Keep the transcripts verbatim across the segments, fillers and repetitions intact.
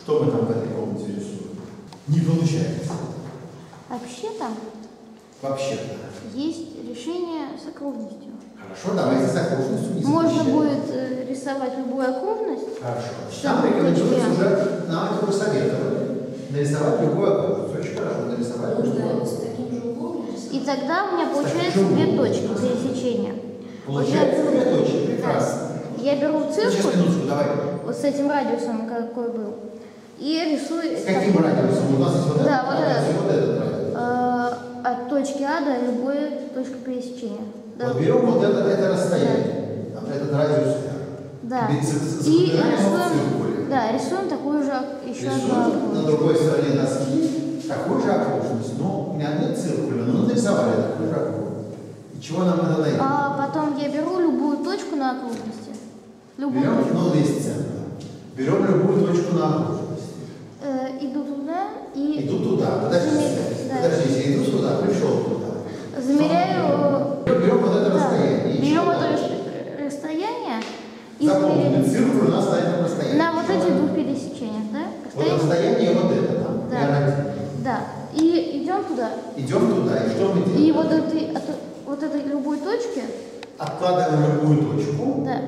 Что мы там в этой комнате рисуем? Не получается. Вообще-то Вообще-то. есть решение с окружностью. Хорошо, давайте с окружностью не Можно запрещаем. будет э, рисовать любую окружность. Хорошо. Что Нам вы рекомендуется хотите? уже, нам это уже советовали. Нарисовать любую окружность. Очень хорошо, нарисовать любую Можно окружность. с таким же углом нарисовать. И тогда у меня получается таким две углом. точки пересечения. Получается Вот две я- точки, прекрасно. Я беру Сейчас, циркуль, минуточку, давай. вот с этим радиусом, какой был, и рисую... С каким так, радиусом? У нас есть вот Да, этот вот радиус этот. и вот этот радиус. э, от точки А до любой точки пересечения. Да. Вот берем вот это, это расстояние, вот этот радиус. Да. Ведь за- за- И запоминаем его в рисуем, циркуле. да, рисуем такую же еще одну Рисуем на окружность. другой стороне доски такую же окружность. Ну, у меня нет циркуля, но мы нарисовали такую же окружность. И чего нам это дает? А потом я беру любую точку на окружности. Любую Берем, точку. ну, здесь центр. Берем любую точку на окружности. Э, иду туда и Иду туда. Подождите, Замер- да. подождите, иду сюда, пришел туда. замеряю... Берем вот это Да, расстояние. и берем чего это дальше? рас- расстояние и Запомнили, измеряем циркуль у нас на этом расстоянии. на вот Чего этих дальше? двух пересечениях, да? Вот Расстояние- расстояние вот это там. Да. эр один. Да. И идем туда. Идем туда, и что мы делаем? И вот этой, от вот этой любой точки, Откладываем любую точку, да,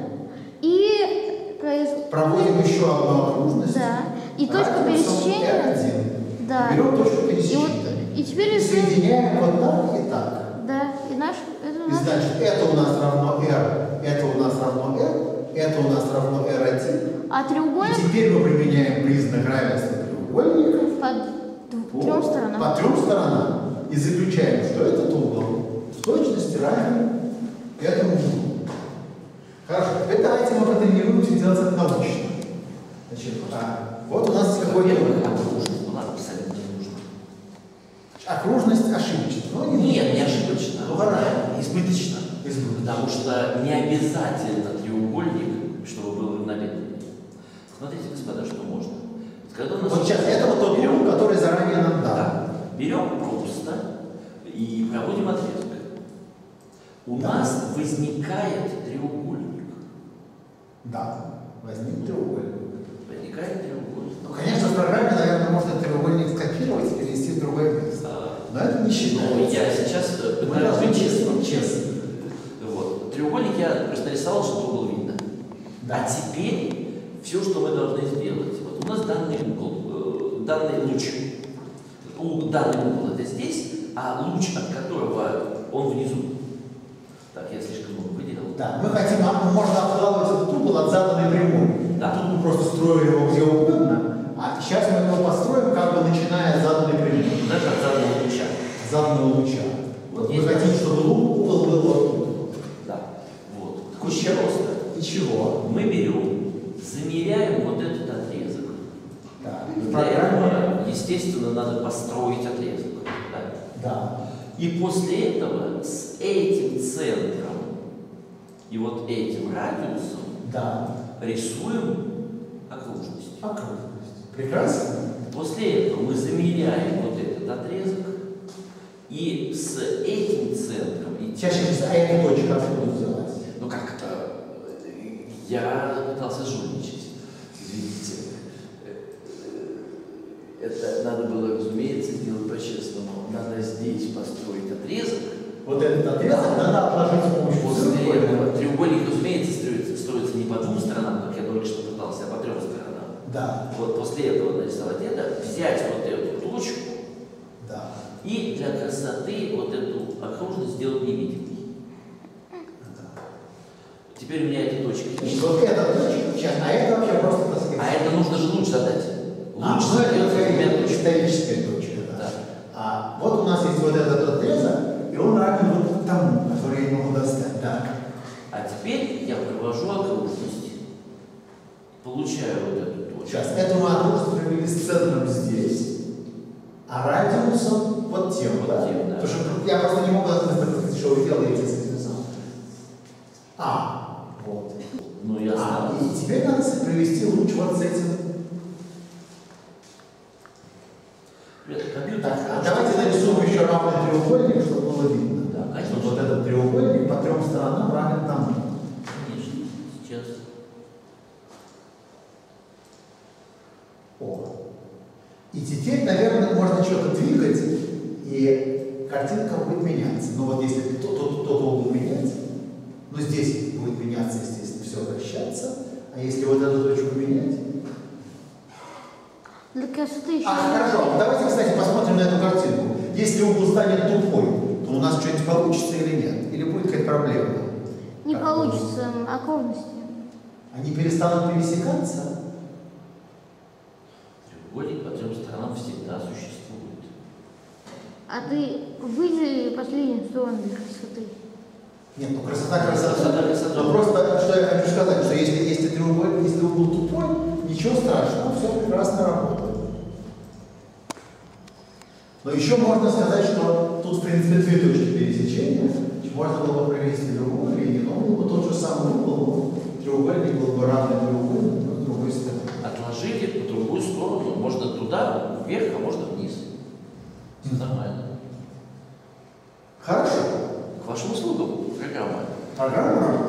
и произ... проводим еще одну окружность. Да. И точку радиусом пересечения. эр один. Да. Берем точку И вот пересечения. и теперь И рисуем. соединяем вот так и так. Да. И наш это И наш. значит, это у нас равно r, это у нас равно r, это у нас равно эр один. А И треугольник теперь мы применяем признак равенства треугольников по трем сторонам. по трем сторонам. И заключаем, что этот угол в точности равен этому углу. Хорошо, теперь давайте мы потренируемся делать это научно. Значит, а, вот у нас есть какой-то Во-первых, угол. окружность была абсолютно не нужна. Окружность ошибочна. Но не Нет, не ошибочно. Ну, хорошо. Избыточно. Избыточно. Потому что не обязательно треугольник, чтобы был равномерный. Смотрите, господа, что можно. Когда у нас Вот сейчас это вот тот угол, который заранее нам дал. Да. Берем просто и проводим отрезок. У Да. нас возникает треугольник. Да, возник треугольник. Возникает треугольник. Ну, конечно, в программе, наверное, можно этот треугольник скопировать и перенести в другое место. А, Но это не Ну, считается. я сейчас э, Мы пытаюсь должны быть быть честным. честными. Вот. Треугольник я просто рисовал, чтобы было видно. Да. А теперь все, что мы должны сделать. Вот у нас данный угол, э, данный луч. У, данный угол это здесь, а луч, от которого он внизу. Так, я слишком много выделил. Да, мы хотим, а, можно откладывать этот угол от заданной прямой. Да. Тут мы просто строили его где угодно, а сейчас мы его построим, как бы начиная с заданной прямой. Даже от заданного луча. Заданного луча. Вот Вот мы есть- хотим, чтобы лу- угол был вот тут. Да. Вот. И Очень чего? просто. И чего? Мы берем, замеряем вот этот отрезок. Да. В Для программе. этого, естественно, надо построить отрезок. Да? Да. И после этого с этим центром и вот этим радиусом Да. рисуем окружность. Окружность. Прекрасно. После этого мы замеряем вот этот отрезок и с этим центром и Сейчас, сейчас, а эта точка откуда взялась? ну как э, я пытался жульничать. Видите, это надо было, разумеется, сделать по-честному. Надо здесь построить отрезок. Вот этот отрезок надо отложить с помощью После треугольника. этого треугольник, разумеется, строится, строится не по двум сторонам, как я только что пытался, а по трем сторонам. Да. Вот после этого нарисовать это, взять вот эту точку Да. и для красоты вот эту окружность сделать невидимой. Да. Теперь у меня эти точки Значит, есть. вот эта точка, сейчас, а это вообще просто, так сказать, А это нужно же луч задать. А, Луч ну, это задается такая двумя точками. историческая точка, да. Да. А вот у нас есть вот этот отрезок, и он равен вот тому, который я не могу достать. Да. А теперь я провожу окружность. Получаю вот эту точку. Сейчас, эту мы окружность провели с центром здесь, а радиусом вот тем, Вот да? тем, да. Потому что я просто не могу сказать, что вы делаете с этим самым. А, вот. Ну, я А, знал. и теперь надо провести луч вот с этим. Ребята, компьютер. Так, а давайте нарисуем еще равный треугольник, чтобы было видно. Да, конечно. Чтобы вот этот треугольник по трем сторонам равен тому. Конечно, сейчас. О, теперь, наверное, можно что-то двигать, и картинка будет меняться. Но вот если тот, тот, тот угол менять, ну здесь будет меняться, естественно, все вращаться, а если вот эту точку менять... Для красоты еще. А, хорошо, давайте, кстати, посмотрим на эту картинку. Если угол станет тупой, то у нас что-нибудь получится или нет? Или будет какая-то проблема? Не Как получится окружности. Они перестанут пересекаться? Треугольник по трем сторонам всегда существует. А ты выдели последнюю сторону для красоты. Нет, ну красота, красота. Красота, красота. Но просто, что я хочу сказать, что если, если треугольник, если угол тупой, ничего страшного, все прекрасно работает. Но еще можно сказать, что тут, в принципе, две точки пересечения. Можно было бы провести другую линию, но был бы тот же самый угол, треугольник был бы равный треугольнику, но с другой стороны. Отложили по другую сторону. Можно туда, вверх, а можно вниз. Все нормально. Хорошо. К вашим услугам программа. Программа